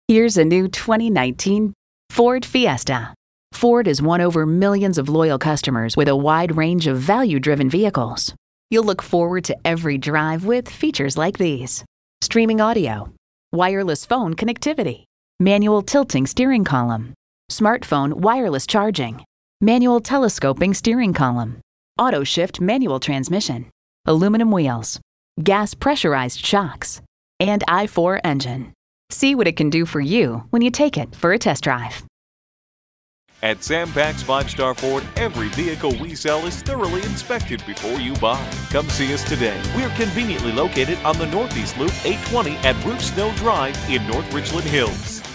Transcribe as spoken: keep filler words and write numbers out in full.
Here's a new twenty nineteen Ford Fiesta. Ford has won over millions of loyal customers with a wide range of value-driven vehicles. You'll look forward to every drive with features like these: streaming audio, wireless phone connectivity, manual tilting steering column, smartphone wireless charging, manual telescoping steering column, auto shift manual transmission, aluminum wheels, gas pressurized shocks, and I four engine. See what it can do for you when you take it for a test drive. At Sam Pack's Five Star Ford, every vehicle we sell is thoroughly inspected before you buy. Come see us today. We're conveniently located on the Northeast Loop eight twenty at Root Snow Drive in North Richland Hills.